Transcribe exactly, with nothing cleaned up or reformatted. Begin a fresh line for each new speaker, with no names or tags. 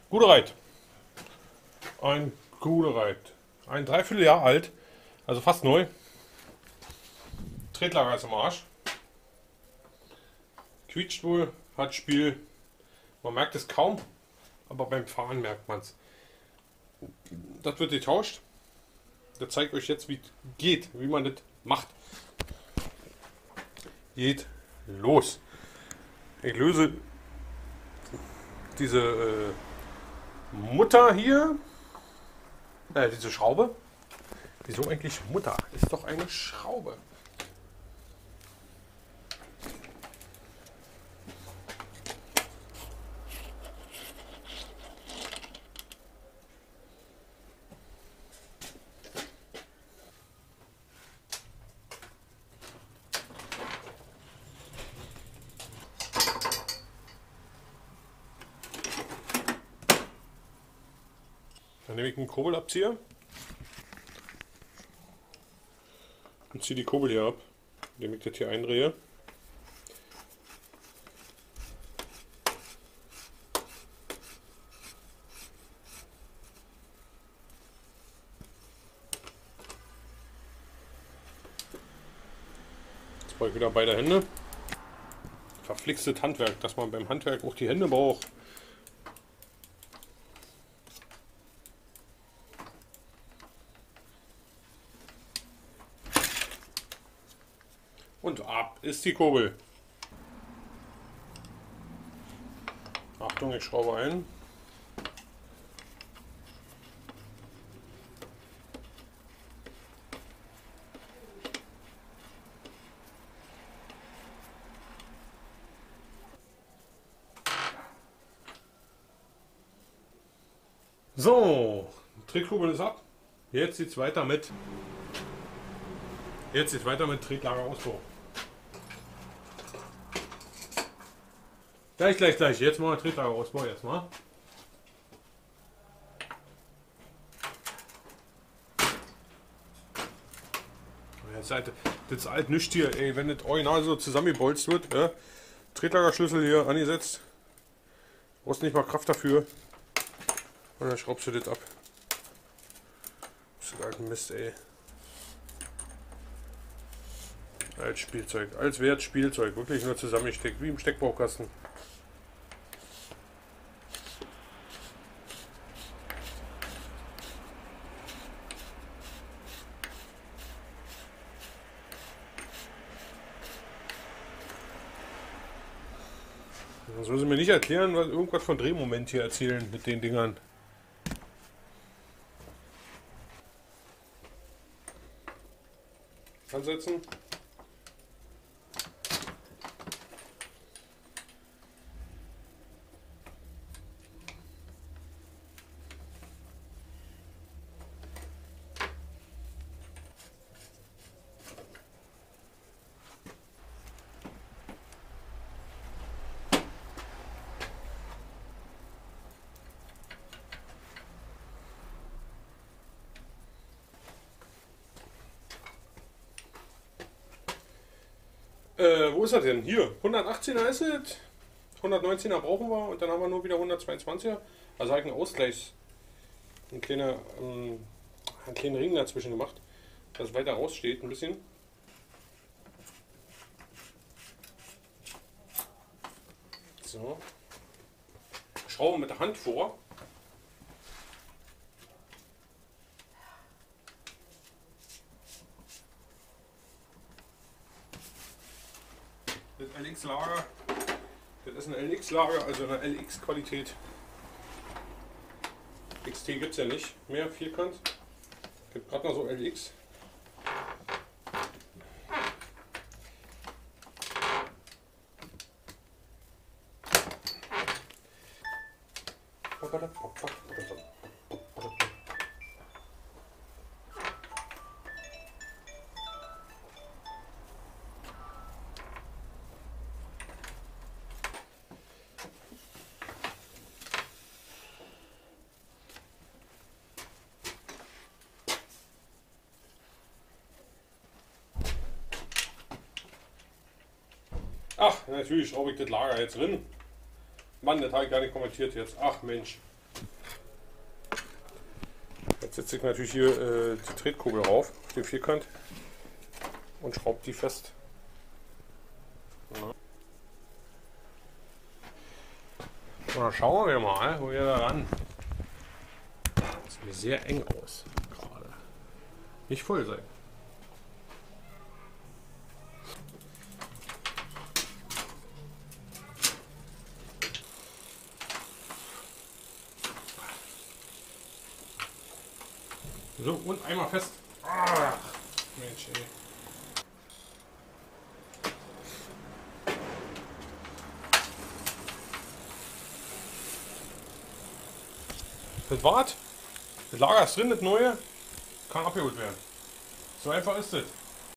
Guter Reit. Ein guter Reit. Ein Dreivierteljahr alt. Also fast neu. Tretlager ist am Arsch. Quietscht wohl, hat Spiel. Man merkt es kaum, aber beim Fahren merkt man es. Das wird getauscht. Ich zeige euch jetzt, wie es geht, wie man das macht. Geht los. Ich löse diese äh, Mutter hier, äh, diese Schraube. Wieso eigentlich Mutter? Ist doch eine Schraube. Dann nehme ich einen Kurbelabzieher und ziehe die Kurbel hier ab, indem ich das hier eindrehe. Jetzt brauche ich wieder beide Hände. Verflixtes Handwerk, dass man beim Handwerk auch die Hände braucht. Und ab ist die Kurbel. Achtung, ich schraube ein. So, Tretkurbel ist ab. Jetzt geht's weiter mit. Jetzt geht's weiter mit Tretlagerausbau. Gleich, gleich, gleich. Jetzt machen wir Tretlagerausbau erstmal. Das ist halt, das ist halt nichts hier, ey, wenn das original so zusammengebolzt wird. Ja. Tretlagerschlüssel hier angesetzt. Brauchst nicht mal Kraft dafür. Und dann schraubst du das ab. Das ist halt ein Mist, ey. Als Spielzeug, als Wertspielzeug, wirklich nur zusammengesteckt, wie im Steckbaukasten. Dann soll sie mir nicht erklären, was irgendwas von Drehmoment hier erzählen mit den Dingern. Ansetzen. Äh, wo ist er denn? Hier, hundertachtzehner ist es. hundertneunzehner brauchen wir und dann haben wir nur wieder hundertzweiundzwanziger. Also habe ich einen Ausgleichs, einen kleinen, ähm, einen kleinen Ring dazwischen gemacht, dass es weiter raussteht ein bisschen. So. Schrauben mit der Hand vor. Das L X-Lager, das ist ein L X-Lager, also eine L X-Qualität. X T gibt es ja nicht mehr, vierkant. Gibt gerade noch so L X. Ach, natürlich schraube ich das Lager jetzt drin. Mann, das habe ich gar nicht kommentiert jetzt. Ach Mensch. Jetzt setze ich natürlich hier äh, die Tretkurbel rauf, auf den Vierkant und schraube die fest. Ja. Und dann schauen wir mal, wo wir da ran. Das sieht mir sehr eng aus gerade. Nicht voll sein. So, und einmal fest. Ach, Mensch, ey. Das war's. Das Lager ist drin, das neue. Kann abgeholt werden. So einfach ist das.